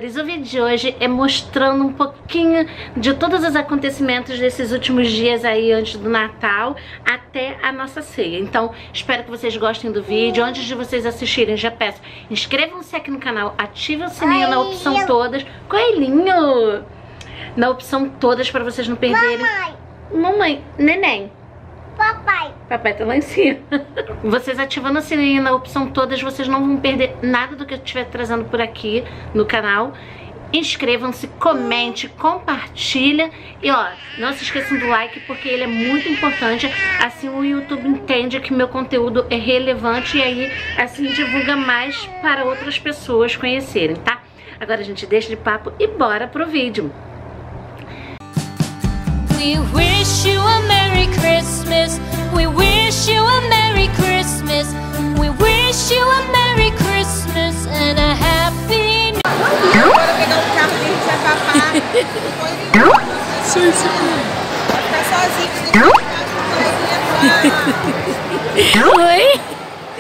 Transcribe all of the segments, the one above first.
amores, o vídeo de hoje é mostrando um pouquinho de todos os acontecimentos desses últimos dias aí antes do Natal até a nossa ceia. Então, espero que vocês gostem do vídeo. Antes de vocês assistirem, já peço, inscrevam-se aqui no canal, ativem o sininho na opção todas. Coelhinho! Na opção todas para vocês não perderem. Mamãe, neném. Papai. Papai tá lá em cima. Vocês ativando o sininho na opção todas, vocês não vão perder nada do que eu estiver trazendo por aqui no canal. Inscrevam-se, comente, compartilha. E ó, não se esqueçam do like, porque ele é muito importante. Assim o YouTube entende que meu conteúdo é relevante e aí assim divulga mais para outras pessoas conhecerem, tá? Agora a gente deixa de papo e bora pro vídeo. We wish you a Merry Christmas. We wish you a Merry Christmas. We wish you a Merry Christmas and a Happy New Year. Agora pegar o carro dele e papar. Vai ficar sozinho. Oi?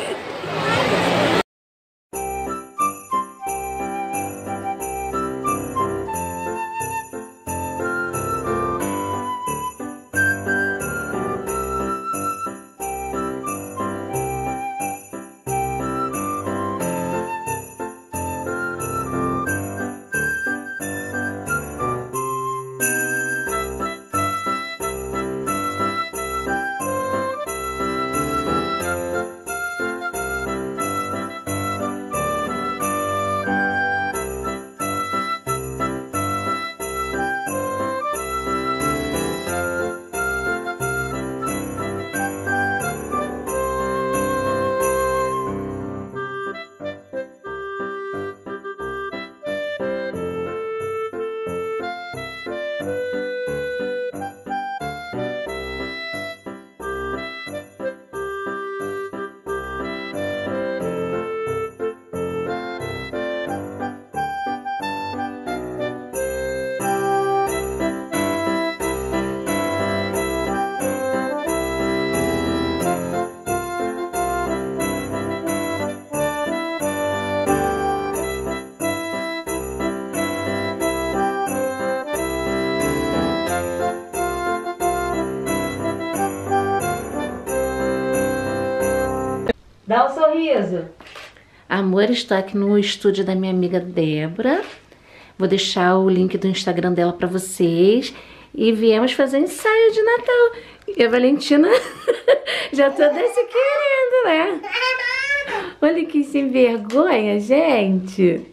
Dá um sorriso. Amor, estou aqui no estúdio da minha amiga Débora. Vou deixar o link do Instagram dela pra vocês. E viemos fazer ensaio de Natal. E a Valentina já toda se querendo, né? Olha que sem vergonha, gente.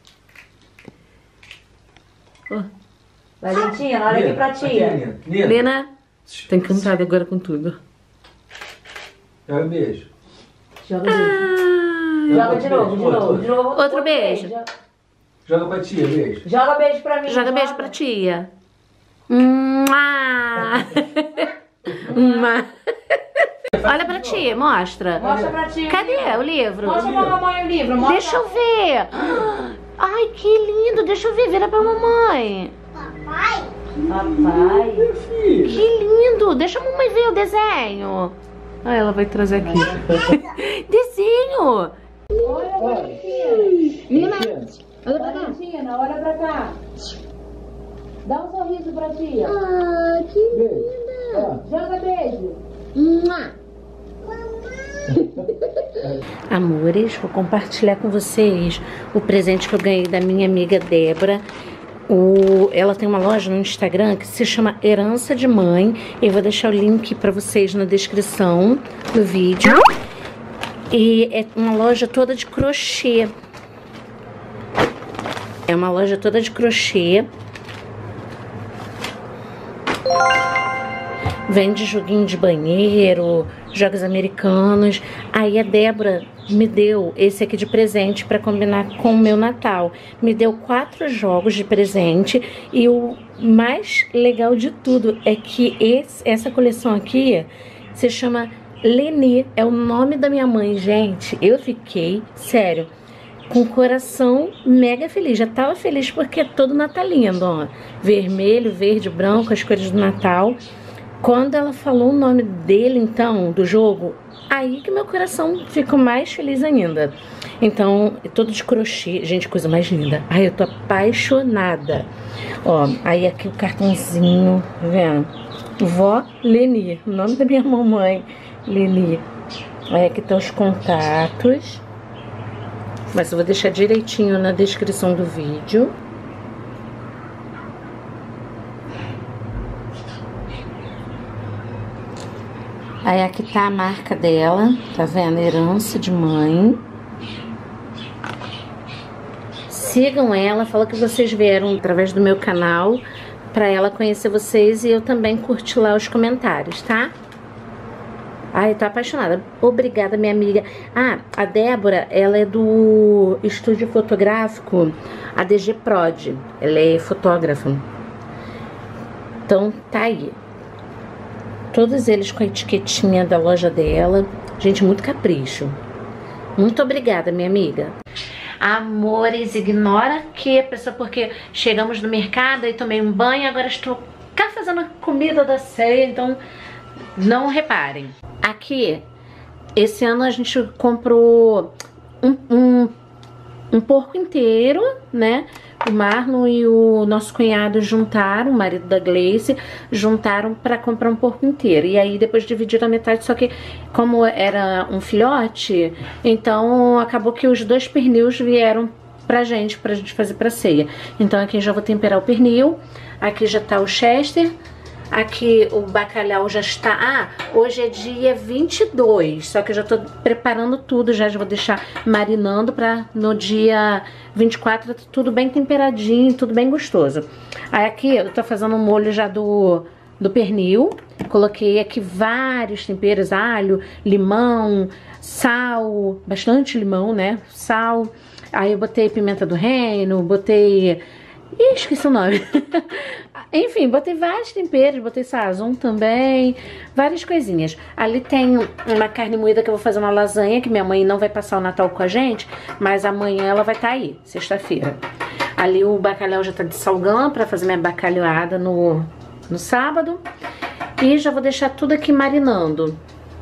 Oh. Valentina, olha aqui pra tia. Lena, tá encantada agora com tudo. Dá um beijo. Joga de novo. Outro beijo. Joga pra tia, beijo. Joga beijo pra mim. Joga beijo pra tia. Mua. Olha pra tia, mostra. Mostra pra tia. Cadê o livro? Mostra pra mamãe o livro. Mostra. Deixa eu ver. Ai, que lindo. Deixa eu ver. Vira pra mamãe. Papai. Papai. Que lindo. Deixa a mamãe ver o desenho. Ah, ela vai trazer aqui. Desenho. Olha, Valentina. Menina, olha pra cá. Valentina, olha pra cá. Dá um sorriso pra tia. Ah, que linda. Joga beijo. Amores, vou compartilhar com vocês o presente que eu ganhei da minha amiga Débora. Ela tem uma loja no Instagram que se chama Herança de Mãe. Eu vou deixar o link pra vocês na descrição do vídeo. E é uma loja toda de crochê. É uma loja toda de crochê. Vende joguinho de banheiro, jogos americanos. Aí a Débora me deu esse aqui de presente para combinar com o meu Natal. Me deu 4 jogos de presente. E o mais legal de tudo é que essa coleção aqui se chama Leni. É o nome da minha mãe, gente. Eu fiquei, sério, com o coração mega feliz. Já tava feliz porque é todo natalino, ó. Vermelho, verde, branco, as cores do Natal. Quando ela falou o nome dele, então, do jogo, aí que meu coração ficou mais feliz ainda. Então, todo de crochê, gente, coisa mais linda. Ai, eu tô apaixonada. Ó, aí aqui o cartãozinho, tá vendo? Vó Leni, o nome da minha mamãe, Leni. Aí aqui estão os contatos. Mas eu vou deixar direitinho na descrição do vídeo. Aí aqui tá a marca dela, tá vendo? Herança de mãe. Sigam ela, fala que vocês vieram através do meu canal, pra ela conhecer vocês e eu também curti lá os comentários, tá? Ai, eu tô apaixonada. Obrigada, minha amiga. Ah, a Débora, ela é do estúdio fotográfico ADG Prod. Ela é fotógrafa. Então, tá aí. Todos eles com a etiquetinha da loja dela. Gente, muito capricho. Muito obrigada, minha amiga. Amores, ignora que a pessoa, porque chegamos no mercado e tomei um banho, agora estou cá fazendo a comida da ceia, então não reparem. Aqui, esse ano a gente comprou um porco inteiro, né? O Marlon e o nosso cunhado juntaram, o marido da Gleice, juntaram pra comprar um porco inteiro. E aí depois dividiram a metade, só que como era um filhote, então acabou que os 2 pernilos vieram pra gente fazer pra ceia. Então aqui já vou temperar o pernil, aqui já tá o Chester. Aqui o bacalhau já está... Ah, hoje é dia 22, só que eu já tô preparando tudo, já vou deixar marinando pra no dia 24 tudo bem temperadinho, tudo bem gostoso. Aí aqui eu tô fazendo um molho já do pernil, coloquei aqui vários temperos, alho, limão, sal, bastante limão, né, sal. Aí eu botei pimenta do reino, botei... Ih, esqueci o nome. Enfim, botei vários temperos, botei sazon também, várias coisinhas. Ali tem uma carne moída que eu vou fazer uma lasanha, que minha mãe não vai passar o Natal com a gente, mas amanhã ela vai estar aí, sexta-feira. Ali o bacalhau já tá dessalgando pra fazer minha bacalhoada no sábado. E já vou deixar tudo aqui marinando.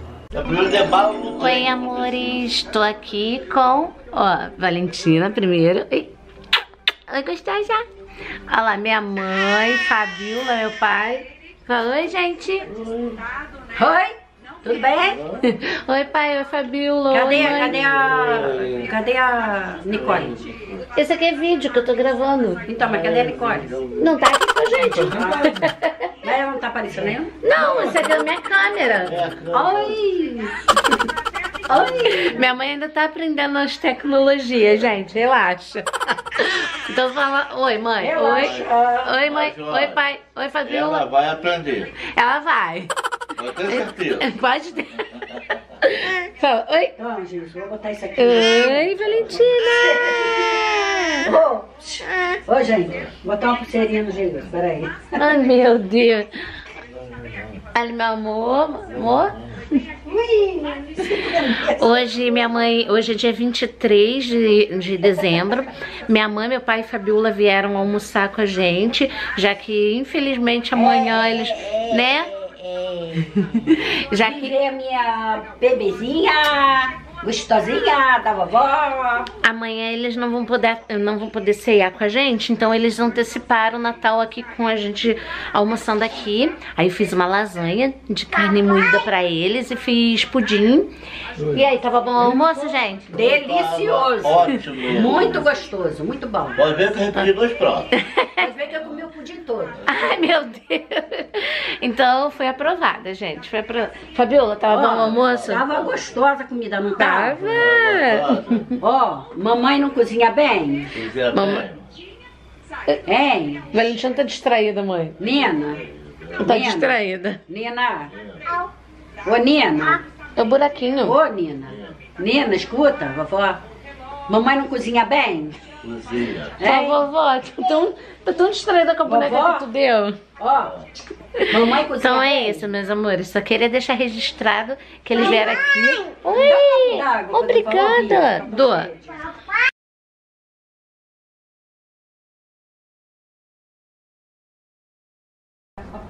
Oi, amores, tô aqui com, ó, Valentina primeiro. Oi, gostosa. Olha lá, minha mãe, Fabiola, meu pai. Fala, oi, gente. Oi, tudo bem? Oi, pai, oi, Fabiola. Cadê a Nicole? Esse aqui é vídeo que eu tô gravando. Então, mas cadê a Nicole? Não tá aqui com a gente. Mas ela não tá aparecendo aí? Não, esse aqui é a minha câmera. Oi! Oi! Minha mãe ainda tá aprendendo as tecnologias, gente, relaxa. Então fala, oi, mãe. Relaxa. Oi, mãe. Oi, pai. Oi, Fabiola. Ela vai aprender. Ela vai. Pode ter certeza. Pode ter. Fala, oi. Então, gente, vou botar isso aqui. Oi, Valentina. Ô, gente, vou botar uma pulseirinha no jeito. Peraí. Ai, meu Deus. Olha, meu amor. Hoje minha mãe, hoje é dia 23 de dezembro. Minha mãe, meu pai e Fabiola vieram almoçar com a gente, já que infelizmente amanhã eles, né? Já que a minha bebezinha gostosinha da vovó. Amanhã eles não vão poder ceiar com a gente, então eles anteciparam o Natal aqui com a gente almoçando aqui. Aí eu fiz uma lasanha de carne moída pra eles e fiz pudim. E aí, tava bom o almoço, gente? Delicioso. Ótimo. Muito gostoso, muito bom. Pode ver que eu repeti 2 pratos. Pode ver que eu comi o pudim todo. Ai, meu Deus. Então foi aprovada, gente. Foi aprovada. Fabiola, tava bom o almoço? Tava gostosa a comida, não tava? Tava. Mamãe não cozinha bem? Mamãe. Hein? Valentina tá distraída, mãe. Nina? Tá distraída. Nina? Ô, Nina? É o buraquinho. Ô, Nina? Nina, escuta, vovó. Mamãe não cozinha bem? Cozinha. Ó, vovó, tá tão distraída com a boneca Vovó? que tu deu. Ó, mamãe cozinha Então bem? é isso, meus amores. Só queria deixar registrado que eles vieram aqui. Dá Oi! água, Obrigada! Dô.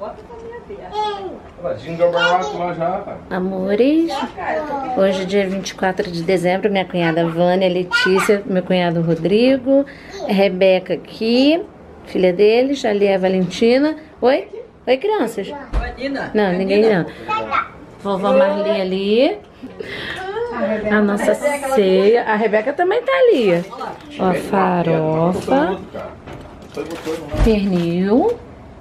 Amores, hoje dia 24 de dezembro, minha cunhada Vânia, Letícia, meu cunhado Rodrigo, Rebeca aqui, filha deles, ali é a Valentina. Oi? Oi, crianças? Não, ninguém não. Vovó Marli ali. A nossa ceia. A Rebeca também tá ali. Ó, farofa. Pernil.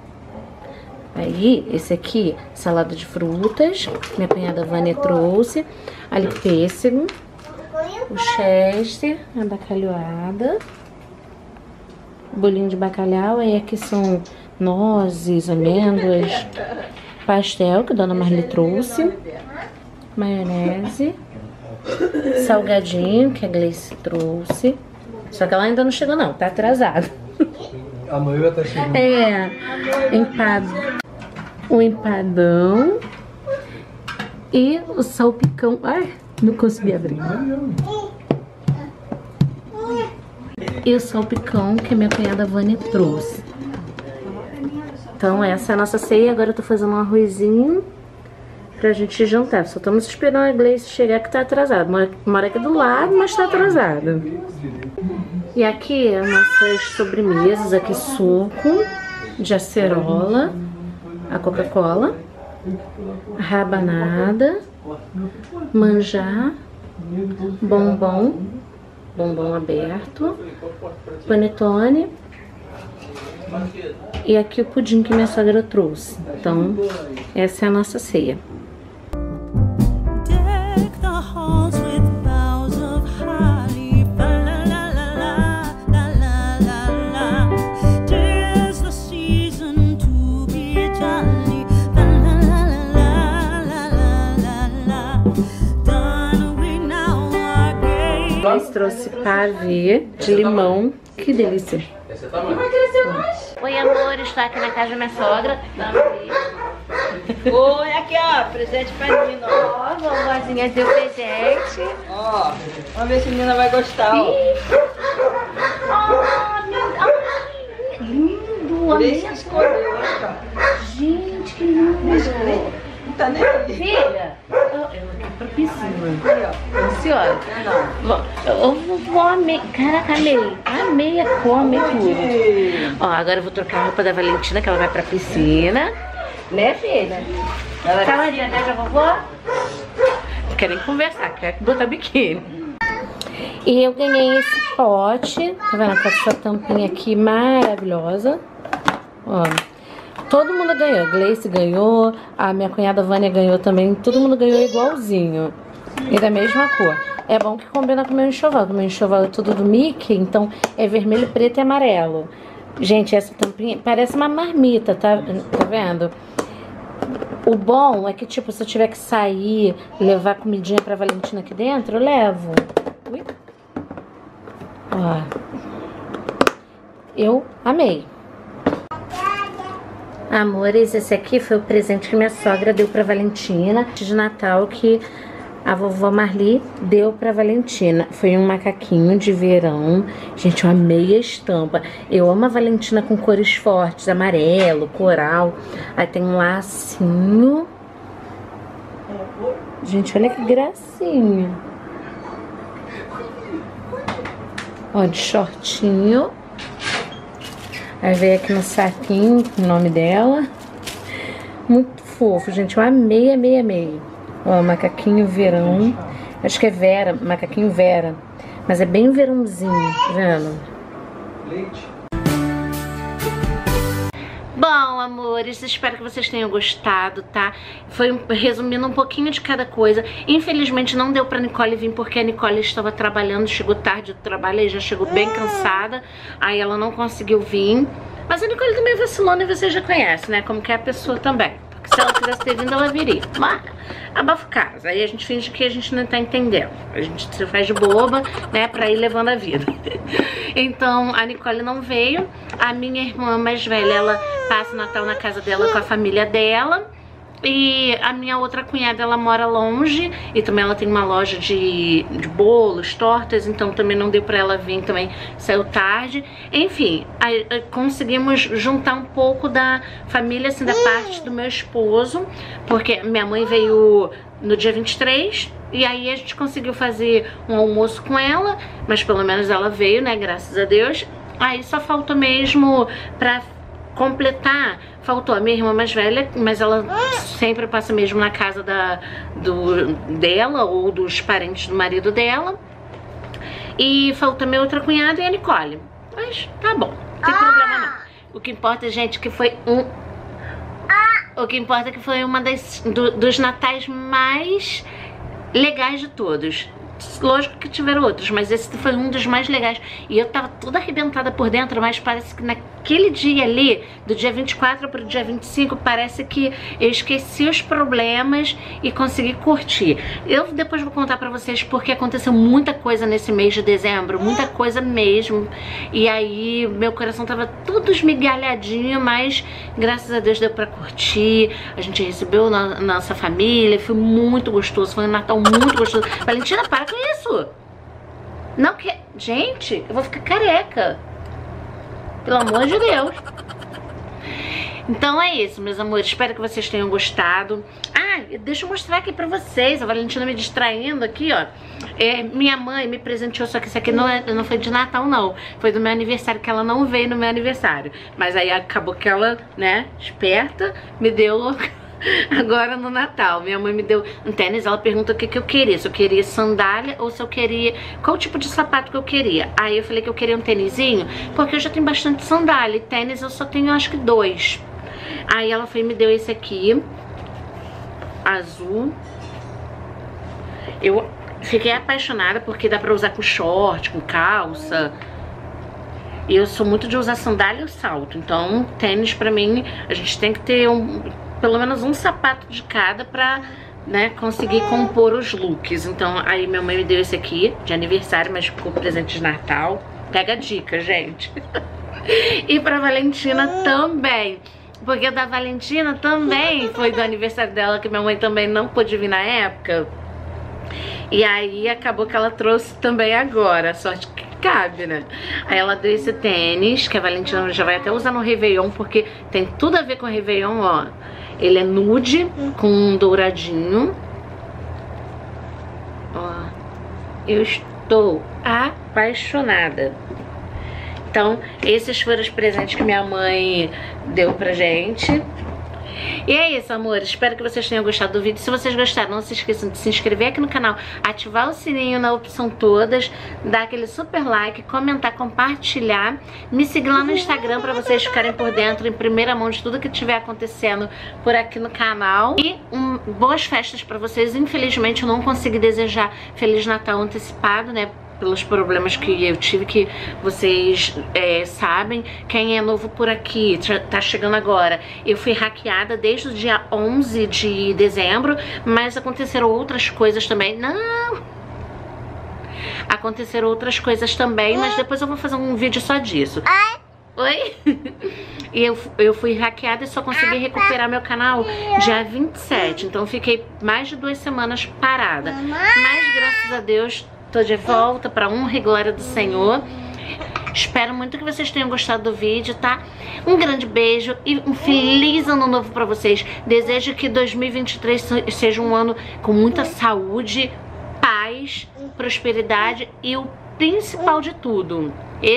Aí, esse aqui, salada de frutas. Minha cunhada Vânia trouxe. Ali, pêssego. O chester, a bacalhoada. Bolinho de bacalhau. Aí aqui são nozes, amêndoas. Pastel, que a dona Marli trouxe. Maionese. Salgadinho, que a Gleice trouxe. Só que ela ainda não chegou não, tá atrasada. Amanhã tá chegando. É, o empadão e o salpicão. Ai, não consegui abrir. E o salpicão que a minha cunhada Vânia trouxe. Então essa é a nossa ceia. Agora eu tô fazendo um arrozinho pra gente jantar. Só estamos esperando a Gleice chegar, que tá atrasada. Mora aqui do lado, mas tá atrasada. E aqui as nossas sobremesas. Aqui suco de acerola, a Coca-Cola, rabanada, manjar, bombom aberto, panetone. E aqui o pudim que minha sogra trouxe. Então, essa é a nossa ceia. Trouxe pavê de limão. Que delícia. Oi, amor, estou aqui na casa da minha sogra. Oi, aqui ó, presente pra Nina. Ó, a vovozinha deu presente. Ó, vamos ver se a Nina vai gostar, ó. Que lindo, Por isso que escolheu, ó. Gente, que lindo. Não tá nem aí. Filha, eu aqui pra piscina. Ansiosa. Eu vou amei. Caraca, amei a cor, amei tudo. Ó, agora eu vou trocar a roupa da Valentina, que ela vai pra piscina. Né, filha? Caladinha, né, pra vovó? Não querem conversar, quer botar biquíni. E eu ganhei esse pote, tá vendo? Com essa tampinha aqui maravilhosa. Ó. Todo mundo ganhou, Gleice ganhou, a minha cunhada Vânia ganhou também, todo mundo ganhou igualzinho. E da mesma cor. É bom que combina com o meu enxoval, o meu enxoval é tudo do Mickey, então é vermelho, preto e amarelo. Gente, essa tampinha parece uma marmita, tá vendo? O bom é que, tipo, se eu tiver que sair, levar comidinha pra Valentina aqui dentro, eu levo. Ui. Ó. Eu amei. Amores, esse aqui foi o presente que minha sogra deu pra Valentina de Natal, que a vovó Marli deu pra Valentina. Foi um macaquinho de verão. Gente, eu amei a estampa. Eu amo a Valentina com cores fortes, amarelo, coral. Aí tem um lacinho. Gente, olha que gracinha. Ó, de shortinho. Aí veio aqui no saquinho o nome dela. Muito fofo, gente. Eu amei, amei, amei. Ó, macaquinho verão. Acho que é Vera, macaquinho Vera. Mas é bem verãozinho, tá vendo? Leite. Bom, amores, espero que vocês tenham gostado, tá? Foi resumindo um pouquinho de cada coisa. Infelizmente não deu pra Nicole vir porque a Nicole estava trabalhando, chegou tarde do trabalho e já chegou bem cansada. Aí ela não conseguiu vir. Mas a Nicole também vacilou, e você já conhece, né? Como que é a pessoa também. Porque se ela quisesse ter vindo, ela viria. Mas abafa o caso. Aí a gente finge que a gente não tá entendendo. A gente se faz de boba, né? Pra ir levando a vida. Então a Nicole não veio. A minha irmã mais velha, ela passa o Natal na casa dela com a família dela. E a minha outra cunhada, ela mora longe e também ela tem uma loja de bolos, tortas, então também não deu pra ela vir, também saiu tarde. Enfim, aí conseguimos juntar um pouco da família, assim, da parte do meu esposo, porque minha mãe veio no dia 23 e aí a gente conseguiu fazer um almoço com ela, mas pelo menos ela veio, né, graças a Deus. Aí só faltou mesmo pra completar, faltou a minha irmã mais velha, mas ela sempre passa mesmo na casa dela ou dos parentes do marido dela. E falta minha outra cunhada e a Nicole. Mas tá bom, não tem problema não. O que importa, gente, que foi o que importa é que foi uma dos natais mais legais de todos. Lógico que tiveram outros, mas esse foi um dos mais legais. E eu tava toda arrebentada por dentro, mas parece que naquele dia ali, do dia 24 pro dia 25, parece que eu esqueci os problemas e consegui curtir. Eu depois vou contar pra vocês porque aconteceu muita coisa nesse mês de dezembro, muita coisa mesmo. E aí meu coração tava todo esmigalhadinho, mas graças a Deus deu pra curtir. A gente recebeu nossa família, foi muito gostoso, foi um Natal muito gostoso. Valentina, para com isso! Não que... Gente, eu vou ficar careca. Pelo amor de Deus. Então é isso, meus amores. Espero que vocês tenham gostado. Ah, deixa eu mostrar aqui pra vocês. A Valentina me distraindo aqui, ó. Minha mãe me presenteou, só que isso aqui não foi de Natal, não. Foi do meu aniversário, que ela não veio no meu aniversário. Mas aí acabou que ela, né, esperta, me deu... Agora no Natal, minha mãe me deu um tênis. Ela perguntou o que eu queria, se eu queria sandália ou se eu queria, qual tipo de sapato que eu queria. Aí eu falei que eu queria um tênisinho, porque eu já tenho bastante sandália, e tênis eu só tenho acho que 2. Aí ela foi e me deu esse aqui, azul. Eu fiquei apaixonada porque dá pra usar com short, com calça. E eu sou muito de usar sandália e salto, então tênis pra mim, a gente tem que ter pelo menos um sapato de cada pra, né, conseguir compor os looks. Então aí minha mãe me deu esse aqui de aniversário, mas ficou presente de Natal. Pega a dica, gente. E pra Valentina também, porque da Valentina também foi do aniversário dela, que minha mãe também não pôde vir na época. E aí acabou que ela trouxe também agora, sorte que cabe, né? Aí ela deu esse tênis, que a Valentina já vai até usar no Réveillon, porque tem tudo a ver com o Réveillon, ó. Ele é nude, com um douradinho. Ó, eu estou apaixonada. Então, esses foram os presentes que minha mãe deu pra gente. E é isso, amores, espero que vocês tenham gostado do vídeo. Se vocês gostaram, não se esqueçam de se inscrever aqui no canal, ativar o sininho na opção todas, dar aquele super like, comentar, compartilhar, me seguir lá no Instagram pra vocês ficarem por dentro, em primeira mão, de tudo que estiver acontecendo por aqui no canal. E boas festas pra vocês. Infelizmente eu não consegui desejar Feliz Natal antecipado, né, pelos problemas que eu tive, que vocês sabem. Quem é novo por aqui, tá chegando agora, eu fui hackeada desde o dia 11 de dezembro, mas aconteceram outras coisas também. Não! Aconteceram outras coisas também, mas depois eu vou fazer um vídeo só disso. Oi? E eu fui hackeada e só consegui recuperar meu canal dia 27, então fiquei mais de 2 semanas parada. Mas graças a Deus tô de volta pra honra e glória do Senhor. Espero muito que vocês tenham gostado do vídeo, tá? Um grande beijo e um feliz ano novo pra vocês. Desejo que 2023 seja um ano com muita saúde, paz, prosperidade e o principal de tudo,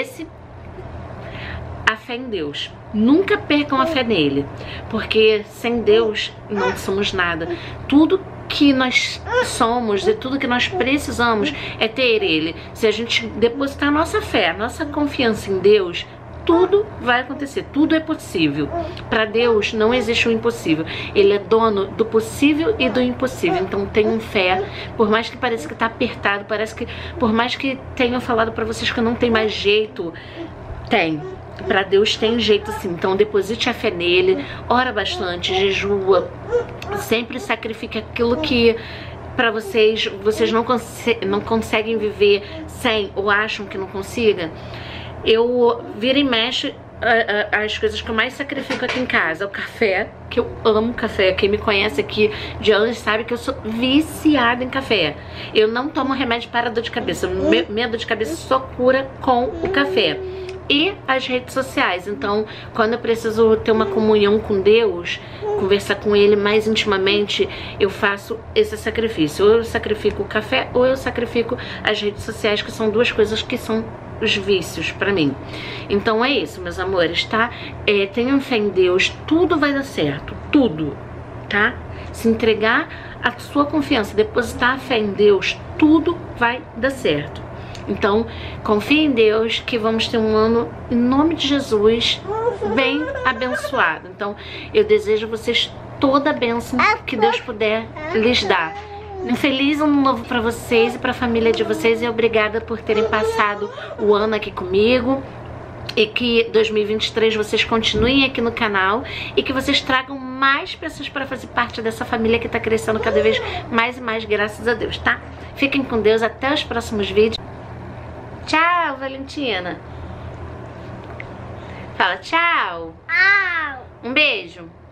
a fé em Deus. Nunca percam a fé nele, porque sem Deus não somos nada. Tudo que nós somos e tudo que nós precisamos é ter Ele. Se a gente depositar nossa fé, nossa confiança em Deus, tudo vai acontecer, tudo é possível. Para Deus não existe o impossível. Ele é dono do possível e do impossível. Então tenham fé, por mais que pareça que tá apertado, parece que, por mais que tenham falado para vocês que não tem mais jeito, tem. Pra Deus tem jeito sim. Então deposite a fé nele, ora bastante, jejua, sempre sacrifique aquilo que pra vocês não conseguem viver sem, ou acham que não consiga. Eu vira e mexe, as coisas que eu mais sacrifico aqui em casa. O café, que eu amo café. Quem me conhece aqui de anos sabe que eu sou viciada em café. Eu não tomo remédio para dor de cabeça. Minha dor de cabeça só cura com o café. E as redes sociais. Então, quando eu preciso ter uma comunhão com Deus, conversar com Ele mais intimamente, eu faço esse sacrifício. Ou eu sacrifico o café, ou eu sacrifico as redes sociais, que são duas coisas que são os vícios pra mim. Então é isso, meus amores, tá? Tenham fé em Deus, tudo vai dar certo, tudo, tá? Se entregar a sua confiança, depositar a fé em Deus, tudo vai dar certo. Então, confie em Deus que vamos ter um ano, em nome de Jesus, bem abençoado. Então, eu desejo a vocês toda a bênção que Deus puder lhes dar. Um feliz ano novo para vocês e para a família de vocês. E obrigada por terem passado o ano aqui comigo. E que 2023 vocês continuem aqui no canal e que vocês tragam mais pessoas para fazer parte dessa família que está crescendo cada vez mais e mais, graças a Deus, tá? Fiquem com Deus, até os próximos vídeos. Tchau, Valentina. Fala tchau. Au. Um beijo.